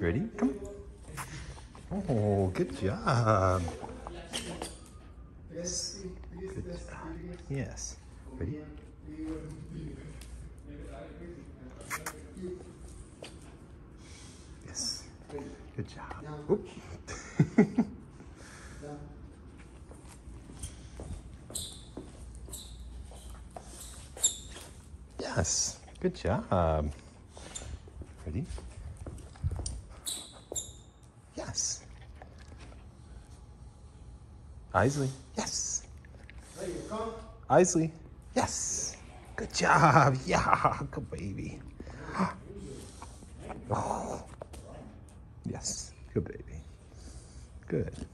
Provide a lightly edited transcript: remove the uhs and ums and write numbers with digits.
Ready? Come on. Oh, good job. Good job. Yes. Ready? Yes. Good job. Oop. Yes. Good job. Ready? Yes. Isley. Yes. Isley. Yes. Good job. Yeah. Good baby. Oh. Yes. Good baby. Good.